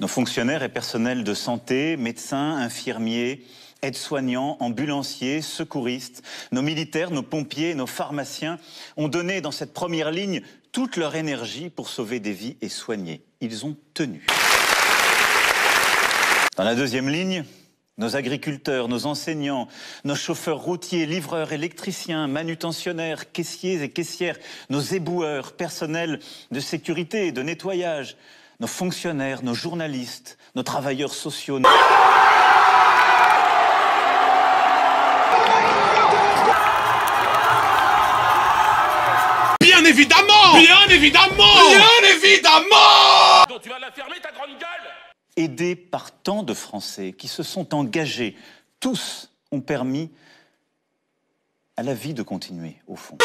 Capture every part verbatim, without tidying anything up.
Nos fonctionnaires et personnels de santé, médecins, infirmiers, aides-soignants, ambulanciers, secouristes, nos militaires, nos pompiers, nos pharmaciens ont donné dans cette première ligne toute leur énergie pour sauver des vies et soigner. Ils ont tenu. Dans la deuxième ligne, nos agriculteurs, nos enseignants, nos chauffeurs routiers, livreurs, électriciens, manutentionnaires, caissiers et caissières, nos éboueurs, personnels de sécurité et de nettoyage, nos fonctionnaires, nos journalistes, nos travailleurs sociaux. Bien évidemment! Bien évidemment! Bien évidemment! Donc tu vas la fermer ta grande gueule! Aidés par tant de Français qui se sont engagés, tous ont permis à la vie de continuer, au fond.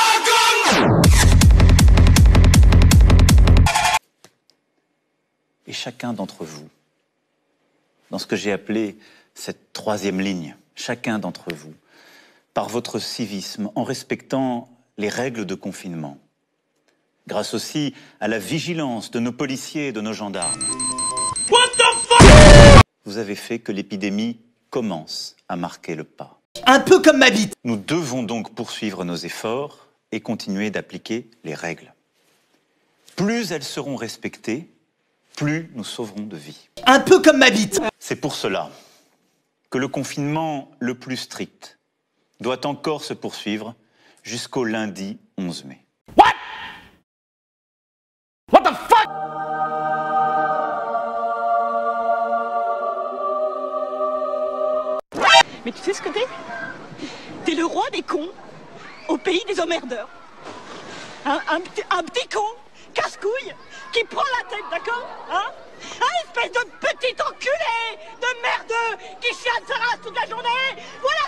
Et chacun d'entre vous, dans ce que j'ai appelé cette troisième ligne, chacun d'entre vous, par votre civisme, en respectant les règles de confinement, grâce aussi à la vigilance de nos policiers et de nos gendarmes, What the fuck? Vous avez fait que l'épidémie commence à marquer le pas. Un peu comme ma bite. Nous devons donc poursuivre nos efforts et continuer d'appliquer les règles. Plus elles seront respectées, plus nous sauverons de vies. Un peu comme ma bite. C'est pour cela que le confinement le plus strict doit encore se poursuivre jusqu'au lundi onze mai. What? What the fuck? Mais tu sais ce que t'es? T'es le roi des cons au pays des emmerdeurs. Un, un, petit- un petit con, casse-couille, qui prend la tête, d'accord? Hein? Un espèce de petit enculé de merdeux qui chiale sa race toute la journée. Voilà